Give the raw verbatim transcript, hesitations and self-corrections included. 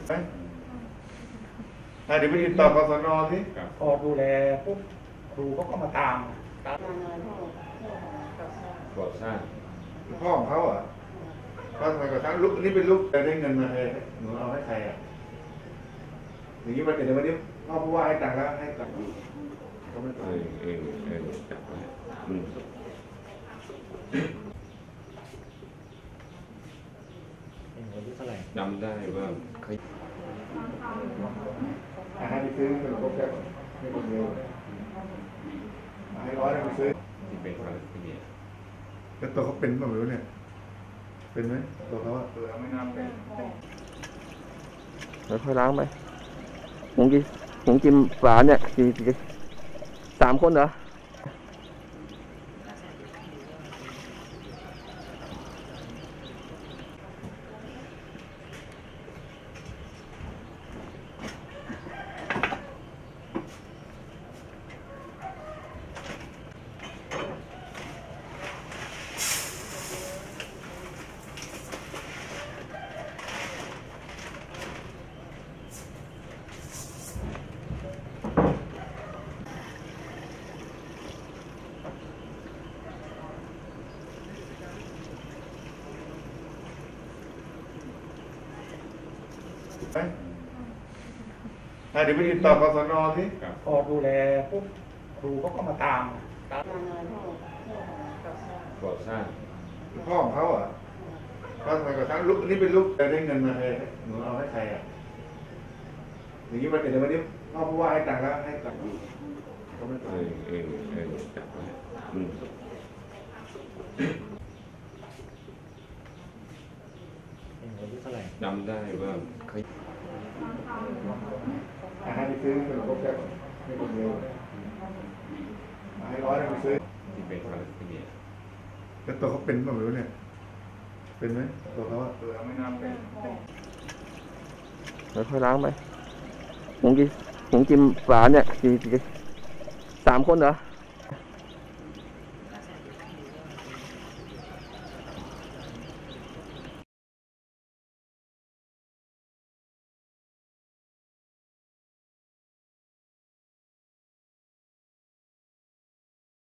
เดี๋ยวไปติดต่อกสน.สิพอดูแลปุ๊บครูเขาก็มาตามตามก่อสร้างพ่อของเขาอ่ะพ่อทำไมก่อสร้างลูกนี่เป็นลูกจะได้เงินมาใครหนูเอาให้ใครอ่ะอย่างนี้วันเดี๋ยววันนี้พ่อผู้ว่าให้ตังค์แล้วให้ตังค์เขาไม่ตังเอค์อเออเออจับไว้อืมอายุเท่าไหร่จำได้ว่าเคยให้ไปซื้อเป็นครบแล้วไม่คนเดียวให้ร้อยไปซื้อที่เป็นพระที่เนี่ยแล้วตัวเขาเป็นบ้างไหมเนี่ยเป็นไหมตัวเขาตัวไม่น่าเป็นค่อยล้างไปหงกิหงจิมฝาเนี่ยกี่สามคนเหรอเดี๋ยวไปติดต่อกสน.สิพอดูแลปุ๊บครูเขาก็มาตามตามก่อสร้างพ่อของเขาอ่ะพ่อทำไมก่อสร้างลูกนี่เป็นลูกจะได้เงินมาใครหนูเอาให้ใครอ่ะอย่างนี้วันเดี๋ยววันนี้พ่อผู้ว่าให้ตังค์แล้วให้ตังค์เขาไม่เอตังอค์เออเออจับไว้อืมอายุเท่าไหร่จำได้ว่าเคยให้ไปซื้อเป็นครบแล้วไม่คนเดียวให้ร้อยไปซื้อที่เป็นพระที่เนี่ยแล้วตัวเขาเป็นบ้างไหมเนี่ยเป็นไหมตัวเขาตัวไม่น่าเป็นค่อยล้างไปหงกิหงจิมฝาเนี่ยกี่สามคนเหรอ